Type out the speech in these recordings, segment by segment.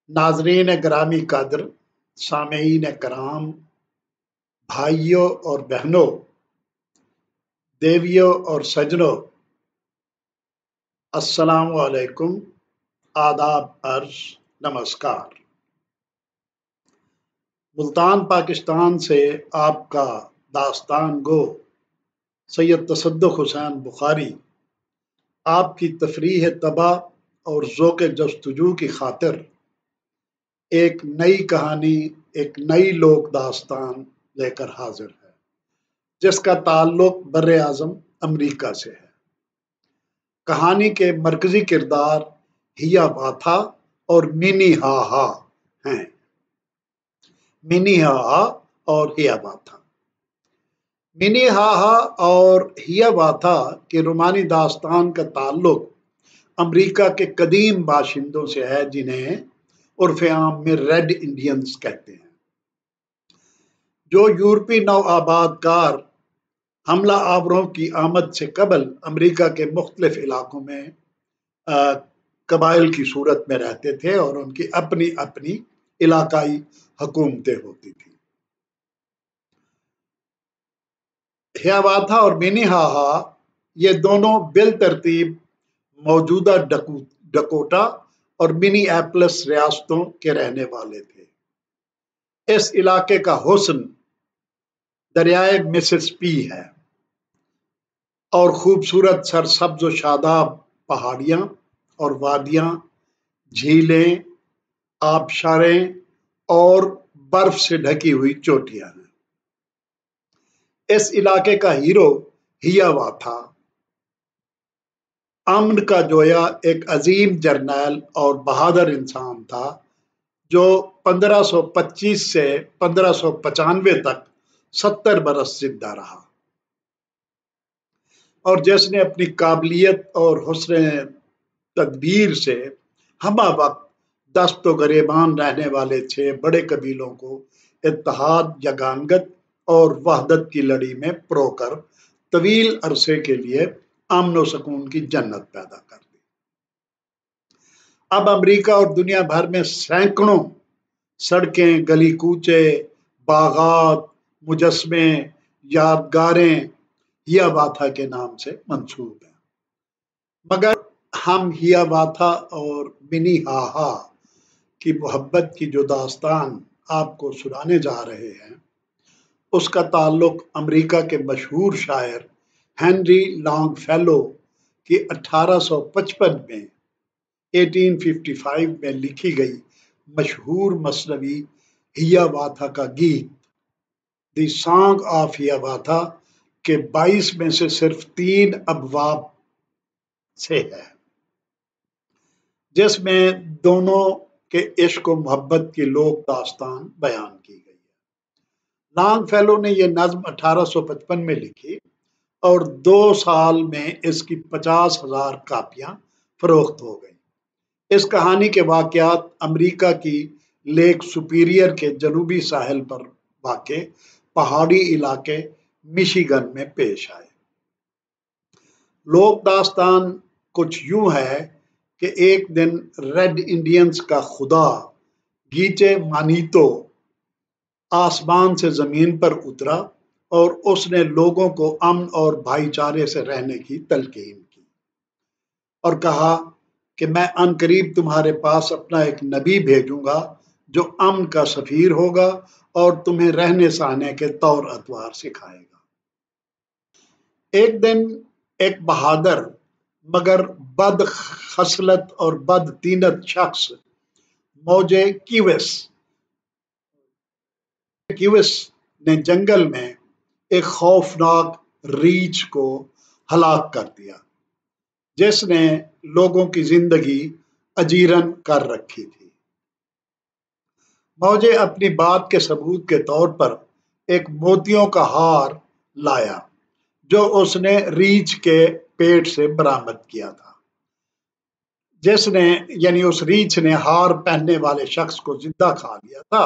नाजरीन ग्रामी कद्र, सामेईन कराम, भाइयों और बहनों, देवियों और सजनों, अस्सलाम वालेकुम, आदाब अर्ज, नमस्कार। मुल्तान पाकिस्तान से आपका दास्तान गो सैयद तसद्दुक़ हुसैन बुखारी आपकी तफरीह तबाह और ज़ौक़ जस्तजू की खातिर एक नई कहानी, एक नई लोक दास्तान लेकर हाजिर है, जिसका ताल्लुक बर्रे आज़म अमरीका से है। कहानी के मरकजी किरदार हिया वाथा और मिनी हाहा हैं। मिनी हाहा और हिया वाथा। मिनी हाहा और हिया वाथा के रोमानी दास्तान का ताल्लुक अमरीका के कदीम बाशिंदों से है, जिन्हें उर्फ़ आम में रेड इंडियंस कहते हैं, जो यूरोपी नौ आबादकार हमला आवरों की आमद से कबल अमरीका के मुख्तलिफ इलाकों में कबाइल की सूरत में रहते थे और उनकी अपनी अपनी इलाकाई हुकूमतें होती थी। हियावाथा और मिनीहाहा ये दोनों बिल तरतीब मौजूदा डकोटा और मिनीएपलिस रियासतों के रहने वाले थे। इस इलाके का हुस्न दरियाए मिसिसिपी है और खूबसूरत सरसब्ज व शादाब पहाड़ियाँ और वादियाँ, झीलें, आबशारें और बर्फ से ढकी हुई चोटियाँ हैं। इस इलाके का हीरो हियावाथा अमन का जोया एक अजीम जर्नैल और बहादुर इंसान था, जो 1525 से 1595 तक 70 बरस जिंदा रहा और जिसने अपनी काबिलियत और हुस्न तदबीर से हमा वक्त दस्त व गरेबान रहने वाले 6 बड़े कबीलों को इत्तेहाद, यगानगत और वहदत की लड़ी में परोकर तवील अरसे के लिए अमन व सुकून की जन्नत पैदा कर दी। अब अमरीका और दुनिया भर में सैकड़ों सड़कें, गली कूचे, बागात, मुजस्मे, यादगारें हियावाथा के नाम से मंसूब हैं। मगर हम हियावाथा और मिनीहाहा की मोहब्बत की जो दास्तान आपको सुनाने जा रहे हैं, उसका ताल्लुक अमरीका के मशहूर शायर हेनरी लॉन्गफेलो की 1855 में 1855 में लिखी गई मशहूर मसनवी हियावाथा का गीत द सॉन्ग ऑफ हियावाथा के 22 में से सिर्फ 3 अबवाब से है, जिसमें दोनों के इश्क व मोहब्बत की लोक दास्तान बयान की गई है। लॉन्गफेलो ने यह नज्म 1855 में लिखी और 2 साल में इसकी 50,000 कापियां फरोख्त हो गई। इस कहानी के वाकयात अमरीका की लेक सुपीरियर के जनूबी साहिल पर वाक़े पहाड़ी इलाके मिशिगन में पेश आए। लोक दास्तान कुछ यूं है कि एक दिन रेड इंडियंस का खुदा गीचे मानीतो आसमान से जमीन पर उतरा और उसने लोगों को अमन और भाईचारे से रहने की तलकीन की और कहा कि मैं अनकरीब तुम्हारे पास अपना एक नबी भेजूंगा जो अमन का सफीर होगा और तुम्हें रहने सहने के तौर अतवार सिखाएगा। एक दिन एक बहादुर मगर बद खसलत और बद तीनत शख्स मौजे क्यूविस ने जंगल में एक खौफनाक रीछ को हलाक कर दिया, जिसने लोगों की जिंदगी अजीरन कर रखी थी। मौजे अपनी बात के सबूत के तौर पर एक मोतियों का हार लाया, जो उसने रीछ के पेट से बरामद किया था, जिसने यानी उस रीछ ने हार पहनने वाले शख्स को जिंदा खा लिया था।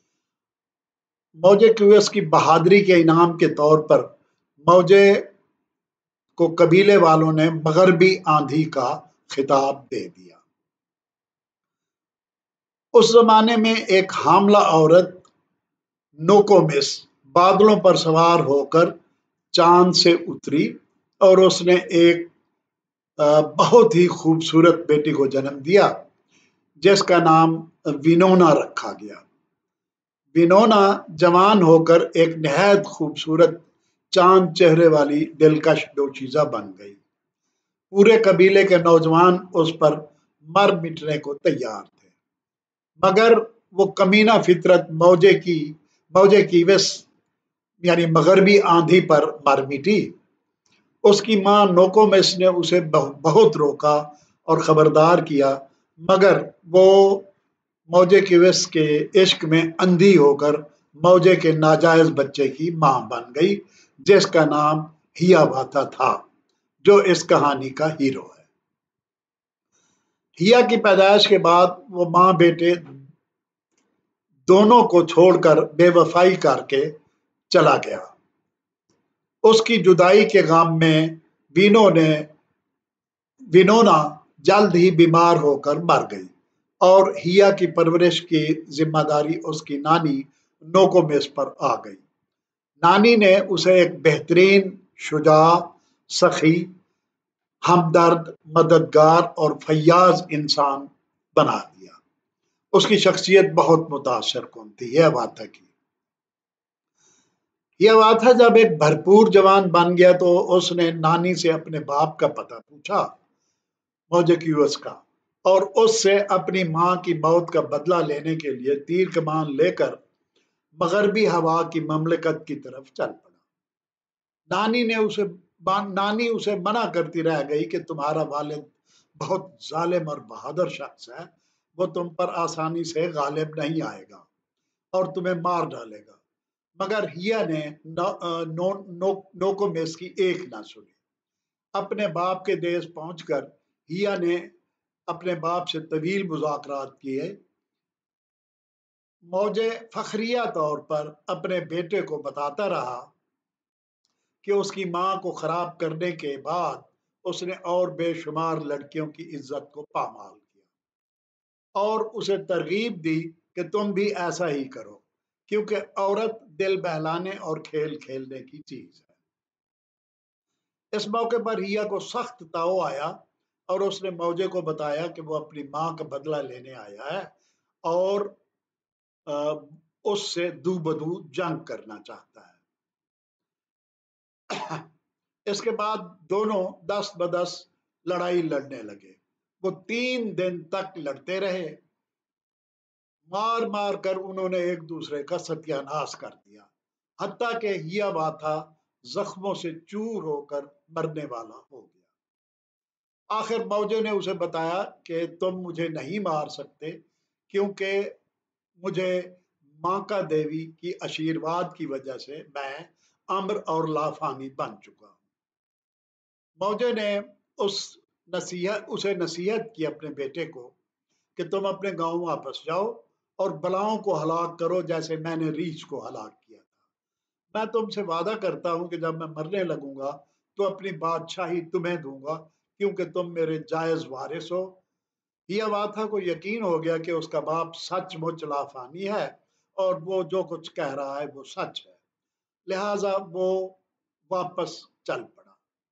मौजे क्यूविस की बहादुरी के इनाम के तौर पर मौजे को कबीले वालों ने मगरबी आंधी का खिताब दे दिया। اس زمانے میں ایک حاملہ عورت نوکومس بادلوں پر سوار ہو کر چاند سے اتری اور اس نے ایک بہت ہی خوبصورت بیٹی کو جنم دیا جس کا نام وینونا رکھا گیا۔ وینونا جوان ہو کر ایک نہایت خوبصورت چاند چہرے والی دلکش دوشیزہ بن گئی۔ پورے قبیلے کے نوجوان اس پر مر مٹنے کو تیار تھے، مگر وہ کمینہ فطرت موجے کی وس یعنی مغربی آندھی پر مر مٹی۔ اس کی ماں نوکومس نے اسے بہت روکا اور خبردار کیا، مگر وہ موجے کی وس کے عشق میں اندھی ہو کر موجے کے ناجائز بچے کی ماں بن گئی جس کا نام ہیاواتا تھا، جو اس کہانی کا ہیرو ہے۔ ہیا کی پیدائش کے بعد وہ ماں بیٹے دونوں کو چھوڑ کر بے وفائی کر کے چلا گیا۔ اس کی جدائی کے غم میں وینونا جلد ہی بیمار ہو کر مر گئی اور ہیا کی پرورش کی ذمہ داری اس کی نانی نوکومس پر آ گئی۔ نانی نے اسے ایک بہترین، شجاع، سخی، ہمدرد، مددگار اور فیاض انسان بنا دیا۔ اس کی شخصیت بہت متاثر کن تھی ہیاواتا کی۔ ہیاواتا جب ایک بھرپور جوان بن گیا تو اس نے نانی سے اپنے باپ کا پتہ پوچھا، موجیکیوس کا، اور اس سے اپنی ماں کی موت کا بدلہ لینے کے لیے تیر کمان لے کر مغربی ہوا کی مملکت کی طرف چل پڑا۔ نانی اسے منع کرتی رہ گئی کہ تمہارا والد بہت ظالم اور بہادر شخص ہے، وہ تم پر آسانی سے غالب نہیں آئے گا اور تمہیں مار ڈالے گا، مگر ہیا نے نوکومس کی ایک نہ سنی۔ اپنے باپ کے دیس پہنچ کر ہیا نے اپنے باپ سے طویل مذاکرات کیے۔ موجے فخریہ طور پر اپنے بیٹے کو بتاتا رہا کہ اس کی ماں کو خراب کرنے کے بعد اس نے اور بے شمار لڑکیوں کی عزت کو پامال کیا، اور اسے ترغیب دی کہ تم بھی ایسا ہی کرو، کیونکہ عورت دل بہلانے اور کھیل کھیلنے کی چیز ہے۔ اس موقع پر ہیا کو سخت تاؤ آیا اور اس نے موجے کو بتایا کہ وہ اپنی ماں کا بدلہ لینے آیا ہے اور اس سے دو بدو جنگ کرنا چاہتا ہے۔ اس کے بعد دونوں دست بدس لڑائی لڑنے لگے۔ وہ 3 دن تک لڑتے رہے، مار مار کر انہوں نے ایک دوسرے کا ستیہ ناش کر دیا، حتیٰ کہ ہیاواتا زخموں سے چور ہو کر مرنے والا ہو گیا۔ آخر موجے نے اسے بتایا کہ تم مجھے نہیں مار سکتے کیونکہ مجھے ماکا دیوی کی آشیرواد کی وجہ سے میں امر اور لافانی بن چکا ہوں۔ موجے نے اسے نصیحت کی اپنے بیٹے کو کہ تم اپنے گاؤں واپس جاؤ اور بلاؤں کو ہلاک کرو جیسے میں نے ریچھ کو ہلاک کیا تھا۔ میں تم سے وعدہ کرتا ہوں کہ جب میں مرنے لگوں گا تو اپنی بادشاہی تمہیں دوں گا کیونکہ تم میرے جائز وارث ہو۔ ہیاواتا کو یقین ہو گیا کہ اس کا باپ سچ مچ لافانی ہے اور وہ جو کچھ کہہ رہا ہے وہ سچ ہے، لہذا وہ واپس چل پڑا۔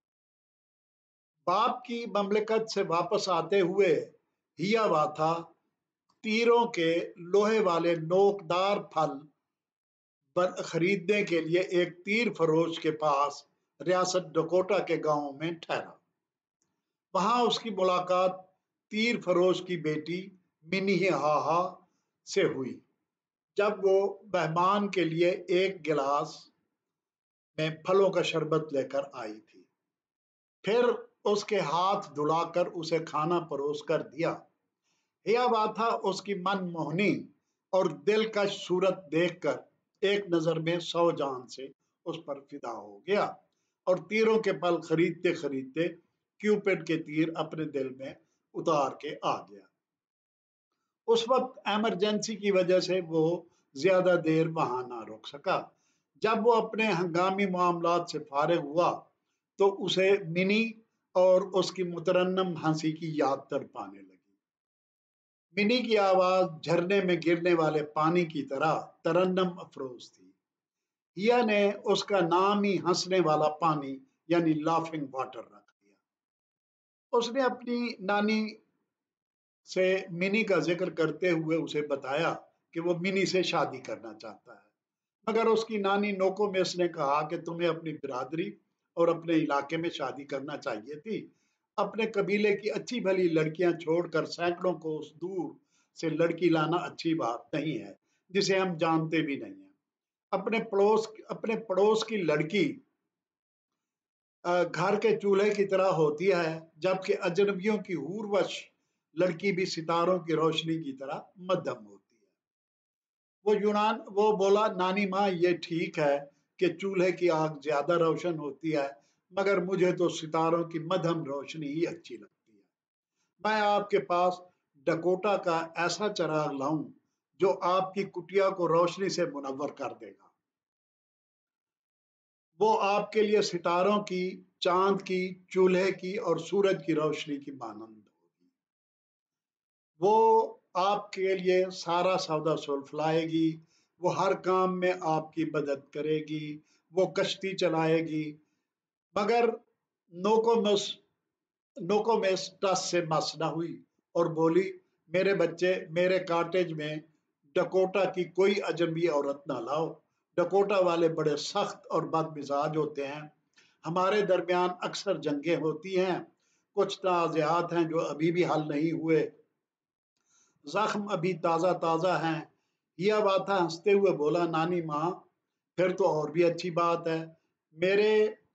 باپ کی مملکت سے واپس آتے ہوئے ہیاواتا تیروں کے لوہے والے نوکدار پھل خریدنے کے لیے ایک تیر فروش کے پاس ریاست ڈکوٹا کے گاؤں میں ٹھہرا۔ وہاں اس کی ملاقات تیر فروش کی بیٹی منیہاہا سے ہوئی جب وہ مہمان کے لیے ایک گلاس میں پھلوں کا شربت لے کر آئی تھی، پھر اس کے ہاتھ دھلا کر اسے کھانا پروس کر دیا۔ ہیاواتا اس کی من موہنی اور دلکش صورت دیکھ کر ایک نظر میں 100 جان سے اس پر فدا ہو گیا اور تیروں کے پھل خریدتے خریدتے کیوپڈ کے تیر اپنے دل میں اتار کے آ گیا۔ اس وقت ایمرجنسی کی وجہ سے وہ زیادہ دیر وہاں نہ رک سکا۔ جب وہ اپنے ہنگامی معاملات سے فارغ ہوا تو اسے منی اور اس کی مترنم ہنسی کی یاد تڑپانے لگی۔ मिनी की आवाज झरने में गिरने वाले पानी की तरह तरन्नम अफरोज थी। हिया ने उसका नाम ही हंसने वाला पानी यानी लाफिंग वाटर रख दिया। उसने अपनी नानी से मिनी का जिक्र करते हुए उसे बताया कि वो मिनी से शादी करना चाहता है, मगर उसकी नानी नोकोमेस ने कहा कि तुम्हें अपनी बिरादरी और अपने इलाके में शादी करना चाहिए थी। अपने कबीले की अच्छी भली लड़कियां छोड़कर सैकड़ों कोस दूर से लड़की लाना अच्छी बात नहीं है, जिसे हम जानते भी नहीं हैं। अपने पड़ोस की लड़की घर के चूल्हे की तरह होती है, जबकि अजनबियों की हूरवश लड़की भी सितारों की रोशनी की तरह मध्यम होती है। वो बोला, नानी माँ ये ठीक है कि चूल्हे की आग ज्यादा रोशन होती है, मगर मुझे तो सितारों की मध्यम रोशनी ही अच्छी लगती है। मैं आपके पास डकोटा का ऐसा चराग लाऊं जो आपकी कुटिया को रोशनी से मुनव्वर कर देगा। वो आपके लिए सितारों की, चांद की, चूल्हे की और सूरज की रोशनी की मानंद होगी। वो आपके लिए सारा सौदा सुलफलाएगी, वो हर काम में आपकी मदद करेगी, वो कश्ती चलाएगी। मगर नोकोमस नोकोमेस टस से मस न हुई और बोली, मेरे बच्चे, मेरे कॉटेज में डकोटा की कोई अजनबी औरत ना लाओ। डकोटा वाले बड़े सख्त और बदमिजाज होते हैं। हमारे दरमियान अक्सर जंगें होती हैं, कुछ तनाज़ात हैं जो अभी भी हल नहीं हुए, जख्म अभी ताज़ा ताज़ा हैं। यह बात हंसते हुए बोला, नानी माँ फिर तो और भी अच्छी बात है। मेरे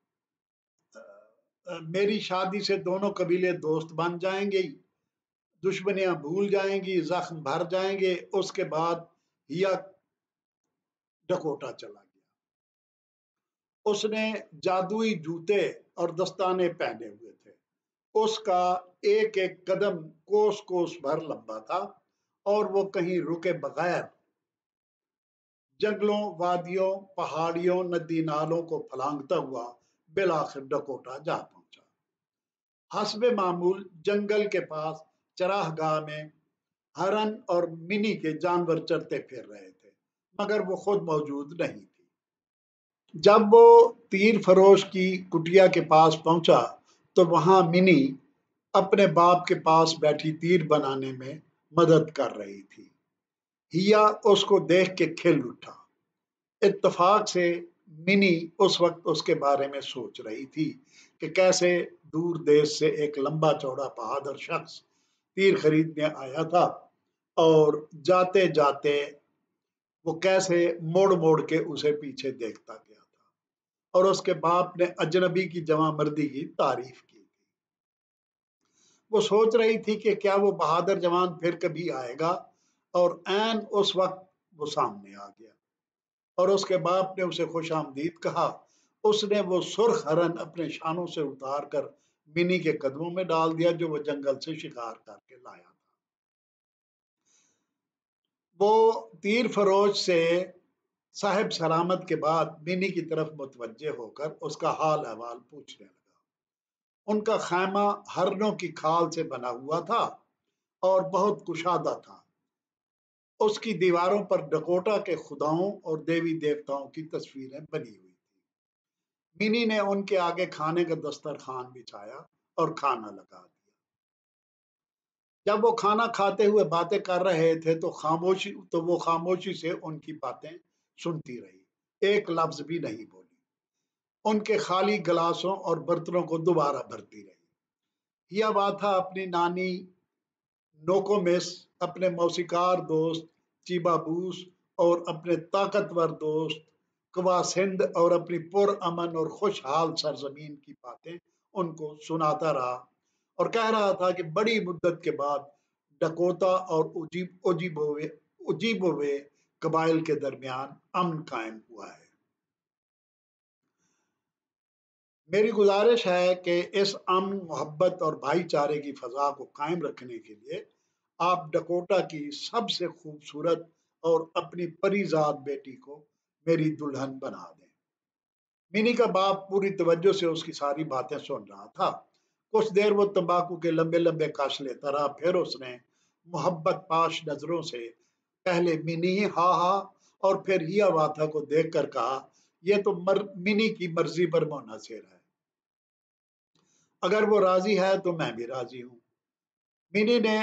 मेरी शादी से दोनों कबीले दोस्त बन जाएंगे, दुश्मनियां भूल जाएंगी, जख्म भर जाएंगे। उसके बाद हिया डकोटा चला गया। उसने जादुई जूते और दस्ताने पहने हुए थे। उसका एक एक कदम कोस कोस भर लंबा था और वो कहीं रुके बगैर जंगलों, वादियों, पहाड़ियों, नदी नालों को फलांगता हुआ बिलाखिर डकोटा जा पहुंचा। हस्बे मामूल जंगल के पास चरागाह में हरन और मिनी के जानवर चरते फिर रहे थे, मगर वो खुद मौजूद नहीं थी। जब वो तीर फरोश की कुटिया के पास पहुंचा तो वहां मिनी अपने बाप के पास बैठी तीर बनाने में मदद कर रही थी। हिया उसको देख के खिल उठा। इत्तेफाक से मिनी उस वक्त उसके बारे में सोच रही थी कि कैसे दूर देश से एक लंबा चौड़ा बहादुर शख्स तीर खरीदने आया था और जाते जाते वो कैसे मोड़ मोड़ के उसे पीछे देखता गया था और उसके बाप ने अजनबी की जवामर्दी की तारीफ की थी। वो सोच रही थी कि क्या वो बहादुर जवान फिर कभी आएगा, और ऐन उस वक्त वो सामने आ गया और उसके बाप ने उसे खुश आमदीद कहा। उसने वो सुर्ख हरन अपने शानों से उतार कर मिनी के कदमों में डाल दिया, जो वो जंगल से शिकार करके लाया था। वो तीर फरोज से साहिब सलामत के बाद मिनी की तरफ मुतवज्जे होकर उसका हाल अहवाल पूछने लगा। उनका खैमा हरनों की खाल से बना हुआ था और बहुत कुशादा था। उसकी दीवारों पर डकोटा के खुदाओं और देवी देवताओं की तस्वीरें बनी हुई थी। मिनी ने उनके आगे खाने का दस्तरखान बिछाया और खाना लगा दिया। जब वो खाना खाते हुए बातें कर रहे थे तो वो खामोशी से उनकी बातें सुनती रही, एक लफ्ज भी नहीं बोली। उनके खाली गिलासों और बर्तनों को दोबारा भरती रही। यह बात था अपनी नानी नोकोमिस, अपने मौसीकार दोस्त चीबाबूस और अपने ताकतवर दोस्त कवासिंद और अपनी पुरअमन और खुशहाल सरजमीन की बातें उनको सुनाता रहा और कह रहा था कि बड़ी मुद्दत के बाद डकोता और उजीबोवे कबाइल के दरमियान अमन कायम हुआ है। मेरी गुजारिश है कि इस अमन, मोहब्बत और भाईचारे की फजा को कायम रखने के लिए आप डकोटा की सबसे खूबसूरत और अपनी परिजात बेटी को मेरी दुल्हन बना दें। मिनी का बाप पूरी तवज्जो से उसकी सारी बातें सुन रहा था। कुछ देर वो तंबाकू के लंबे लंबे कश लेता रहा, फिर उसने محبت پاش نظروں سے پہلے منی ہا ہا اور پھر ہیا واتھا کو دیکھ کر کہا، یہ تو منی کی مرضی پر منحصر ہے، اگر وہ راضی ہے تو میں بھی راضی ہوں۔ منی نے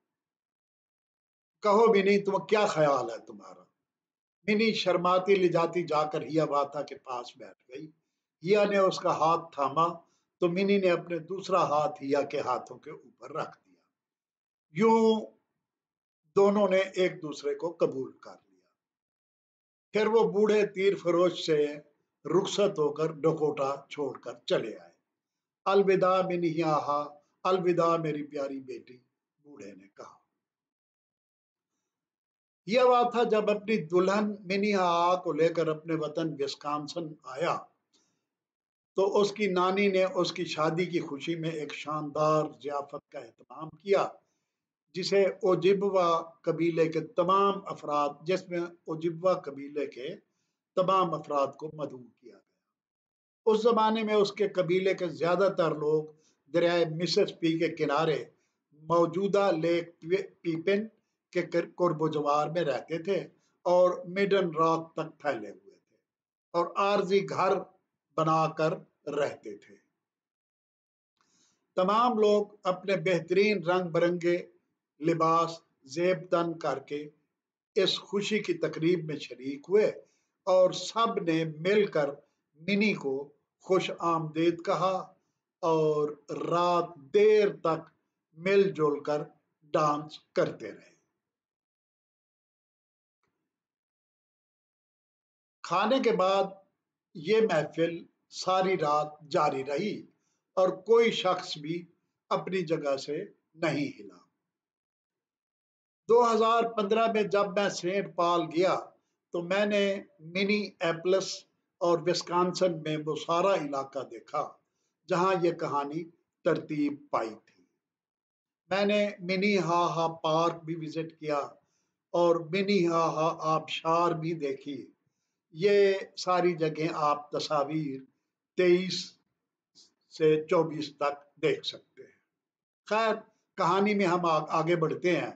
کہو منی تم کیا خیال ہے تمہارا؟ منی شرماتی لے جاتی جا کر ہیا واتھا کے پاس بیٹھ گئی۔ ہیا نے اس کا ہاتھ تھاما تو منی نے اپنے دوسرا ہاتھ ہیا کے ہاتھوں کے اوپر رکھ دیا، یوں دونوں نے ایک دوسرے کو قبول کر لیا۔ پھر وہ بوڑھے تیر فروش سے رخصت ہو کر ڈکوٹا چھوڑ کر چلے آئے۔ الوداع منیہا، الوداع میری پیاری بیٹی، بوڑھے نے کہا۔ یہ بات تھا جب اپنی دلہن منیہا کو لے کر اپنے وطن وسکانسن آیا تو اس کی نانی نے اس کی شادی کی خوشی میں ایک شاندار ضیافت کا اہتمام کیا، جسے اوجبوا قبیلے کے تمام افراد جس میں اوجبوا قبیلے کے تمام افراد کو مدعو کیا گیا۔ اس زمانے میں اس کے قبیلے کے زیادہ تر لوگ دریائے مسس پی کے کنارے موجودہ لیک پیپن کے قرب و جوار میں رہتے تھے اور میڈن راک تک پھیلے ہوئے تھے اور عارضی گھر بنا کر رہتے تھے۔ تمام لوگ اپنے بہترین رنگ برنگے لباس زیب تن کر کے اس خوشی کی تقریب میں شریک ہوئے اور سب نے مل کر منی کو خوش آمدید کہا اور رات دیر تک مل جل کر ڈانس کرتے رہے۔ کھانے کے بعد یہ محفل ساری رات جاری رہی اور کوئی شخص بھی اپنی جگہ سے نہیں ہلا۔ 2015 میں جب میں سینٹ پال گیا تو میں نے منی ایپلس اور وسکانسن میں وہ سارا علاقہ دیکھا جہاں یہ کہانی ترتیب پائی تھی۔ میں نے منی ہا ہا پارک بھی وزٹ کیا اور منی ہا ہا آبشار بھی دیکھی۔ یہ ساری جگہیں آپ تصاویر 23 سے 24 تک دیکھ سکتے ہیں۔ خیر، کہانی میں ہم آگے بڑھتے ہیں۔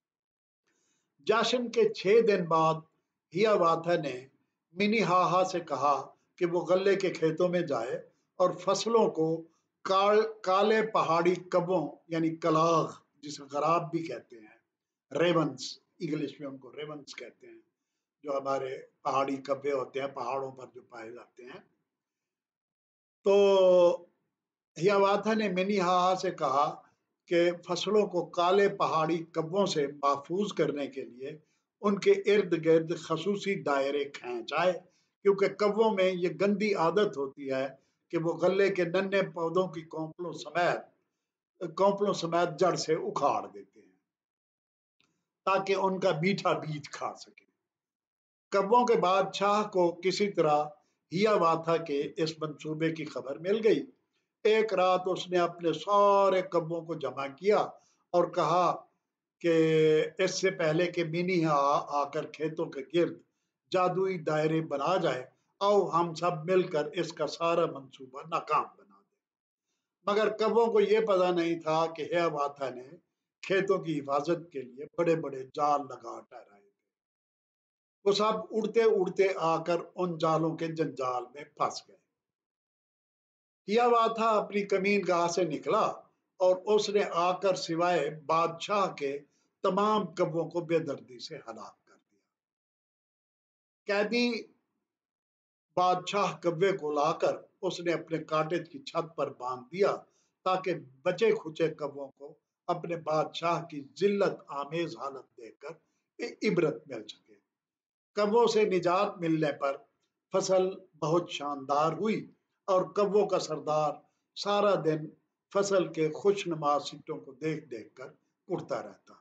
جشن کے 6 دن بعد ہیا واتھا نے منی ہا ہا سے کہا کہ وہ غلے کے کھیتوں میں جائے اور فصلوں کو کالے پہاڑی کبوں یعنی کلاغ جسے غراب بھی کہتے ہیں، ریونز انگلش میں ان کو ریونز کہتے ہیں، جو ہمارے پہاڑی کبے ہوتے ہیں پہاڑوں پر جو پائے جاتے ہیں۔ تو ہیاواتھا نے منی ہا ہا سے کہا کہ فصلوں کو کالے پہاڑی کبوں سے محفوظ کرنے کے لیے ان کے ارد گرد خصوصی دائرے کھینچائے، کیونکہ کبوں میں یہ گندی عادت ہوتی ہے کہ وہ غلے کے ننھے پودوں کی کونپلوں سمیت جڑ سے اکھاڑ دیتے ہیں تاکہ ان کا میٹھا بیج کھا سکے۔ کبوں کے بادشاہ کو کسی طرح ہیا واتھا کے اس منصوبے کی خبر مل گئی۔ ایک رات اس نے اپنے سارے کبوں کو جمع کیا اور کہا کہ اس سے پہلے کہ منی آ کر کھیتوں کے گرد جادوئی دائرے بنا جائے، آؤ ہم سب مل کر اس کا سارا منصوبہ ناکام بنا دیں۔ مگر کبوں کو یہ پتا نہیں تھا کہ ہیا واتھا نے کھیتوں کی حفاظت کے لیے بڑے بڑے جال لگا ٹھہرائے تھے۔ وہ سب اڑتے اڑتے آ کر ان جالوں کے جنجال میں پھنس گئے۔ ہیا واتھا اپنی کمین گاہ سے نکلا اور اس نے آ کر سوائے بادشاہ کے تمام کبوں کو بے دردی سے ہلاک کر دیا۔ قیدی بادشاہ کبے کو لا کر اس نے اپنے کاٹیج کی چھت پر باندھ دیا تاکہ بچے کھچے کبوں کو اپنے بادشاہ کی ذلت آمیز حالت دیکھ کر عبرت مل سکے۔ کبوں سے نجات ملنے پر فصل بہت شاندار ہوئی اور کبوں کا سردار سارا دن فصل کے خوشنما سٹوں کو دیکھ دیکھ کر اڑتا رہتا۔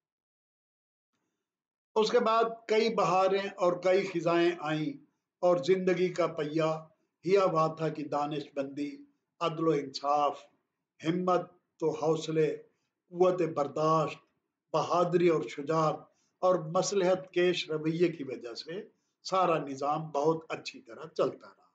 اس کے بعد کئی بہاریں اور کئی خزائیں آئیں اور زندگی کا پہیہ ہیا واتھا کی دانش مندی، عدل و انصاف، ہمت و حوصلے، قوت برداشت، بہادری اور شجاعت اور مصلحت کیش رویے کی وجہ سے سارا نظام بہت اچھی طرح چلتا رہا۔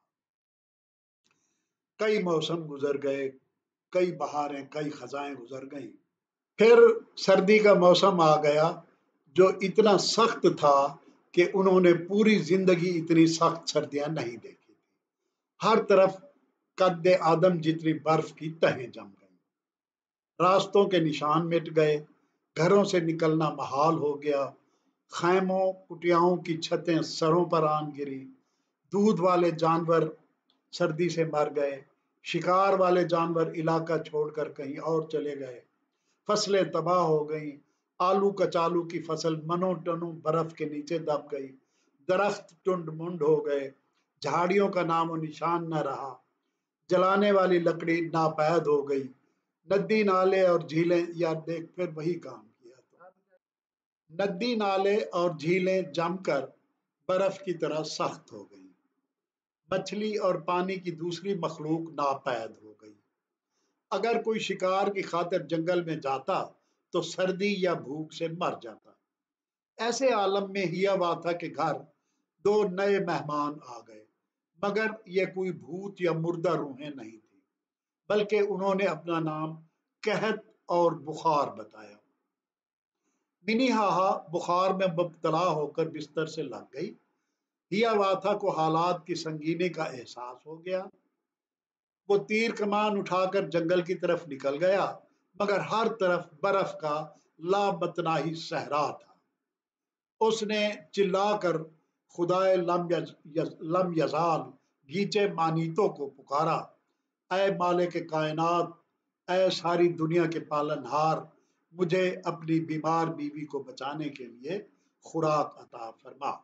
کئی موسم گزر گئے، کئی بہاریں، کئی خزائیں گزر گئیں، پھر سردی کا موسم آ گیا جو اتنا سخت تھا کہ انہوں نے پوری زندگی اتنی سخت سردیاں نہیں دیکھی تھی۔ ہر طرف قد آدم جتنی برف کی تہیں جم گئی، راستوں کے نشان مٹ گئے، گھروں سے نکلنا محال ہو گیا، خیموں کٹیاؤں کی چھتیں سروں پر آن گری، دودھ والے جانور سردی سے مر گئے، شکار والے جانور علاقہ چھوڑ کر کہیں اور چلے گئے، فصلیں تباہ ہو گئیں، آلو کچالو کی فصل منوں ٹنوں برف کے نیچے دب گئی، درخت ٹنڈ منڈ ہو گئے، جھاڑیوں کا نام و نشان نہ رہا، جلانے والی لکڑی ناپید ہو گئی، ندی نالے اور جھیلیں، یا دیکھ پھر وہی کام کیا تو ندی نالے اور جھیلیں جم کر برف کی طرح سخت ہو گئیں، مچھلی اور پانی کی دوسری مخلوق ناپید ہو گئی۔ اگر کوئی شکار کی خاطر جنگل میں جاتا تو سردی یا بھوک سے مر جاتا۔ ایسے عالم میں ہیا واتھا کے گھر دو نئے مہمان آ گئے، مگر یہ کوئی بھوت یا مردہ روحیں نہیں تھی، بلکہ انہوں نے اپنا نام قحط اور بخار بتایا۔ منی ہاہا بخار میں مبتلا ہو کر بستر سے لگ گئی۔ ہیا واتھا کو حالات کی سنگینی کا احساس ہو گیا۔ وہ تیر کمان اٹھا کر جنگل کی طرف نکل گیا، مگر ہر طرف برف کا لامتناہی صحرا تھا۔ اس نے چلا کر خدائے لم یزال گیچے مانیتوں کو پکارا، اے مالک کائنات، اے ساری دنیا کے پالن ہار، مجھے اپنی بیمار بیوی کو بچانے کے لیے خوراک عطا فرما۔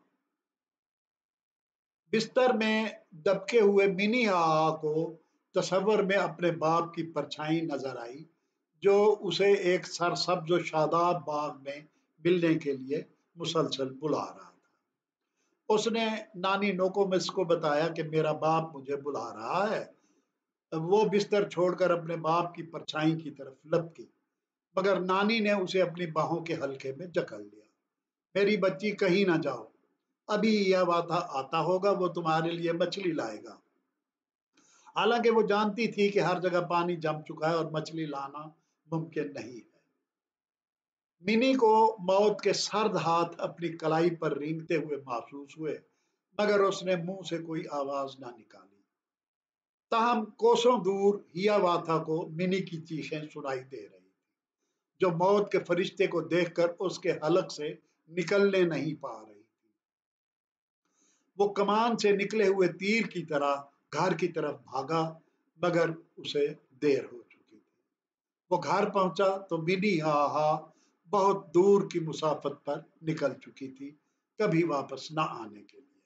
بستر میں دبکے ہوئے منی کو تصور میں اپنے باپ کی پرچھائی نظر آئی، جو اسے ایک سرسبز و شاداب باغ میں ملنے کے لیے مسلسل بلا رہا تھا۔ اس نے نانی نوکومس کو بتایا کہ میرا باپ مجھے بلا رہا ہے۔ وہ بستر چھوڑ کر اپنے باپ کی پرچھائی کی طرف لپکی، مگر نانی نے اسے اپنی باہوں کے حلقے میں جکڑ لیا۔ میری بچی کہیں نہ جاؤ، ابھی یہ وعدہ آتا ہوگا، وہ تمہارے لیے مچھلی لائے گا۔ حالانکہ وہ جانتی تھی کہ ہر جگہ پانی جم چکا ہے اور مچھلی لانا ممکن نہیں ہے۔ منی کو موت کے سرد ہاتھ اپنی کلائی پر رینگتے ہوئے محسوس ہوئے، مگر اس نے منہ سے کوئی آواز نہ نکالی۔ تاہم کوسوں دور ہیا واتھا کو منی کی چیخیں سنائی دے رہی تھی، جو موت کے فرشتے کو دیکھ کر اس کے حلق سے نکلنے نہیں پا رہی تھی۔ وہ کمان سے نکلے ہوئے تیر کی طرح گھر کی طرف بھاگا، مگر اسے دیر ہو چکی تھی۔ وہ گھر پہنچا تو منی ہاہا بہت دور کی مسافت پر نکل چکی تھی، کبھی واپس نہ آنے کے لیے۔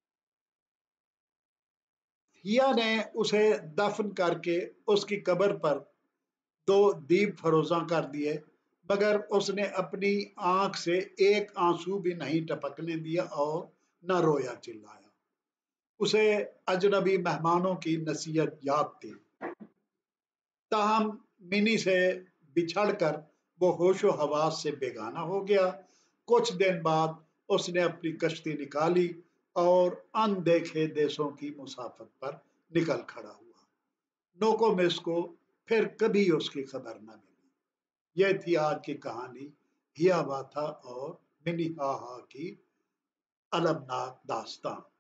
ہیا نے اسے دفن کر کے اس کی قبر پر دو دیپ فروزاں کر دیے، مگر اس نے اپنی آنکھ سے ایک آنسو بھی نہیں ٹپکنے دیا اور نہ رویا چلایا۔ اسے اجنبی مہمانوں کی نصیحت یاد تھی، تاہم منی سے بچھڑ کر وہ ہوش و حواس سے بیگانہ ہو گیا۔ کچھ دن بعد اس نے اپنی کشتی نکالی اور ان دیکھے دیسوں کی مسافت پر نکل کھڑا ہوا۔ نوکومس کو پھر کبھی اس کی خبر نہ ملی۔ یہ تھی آج کی کہانی، ہیا واتھا اور منی ہاہا کی المناک داستان۔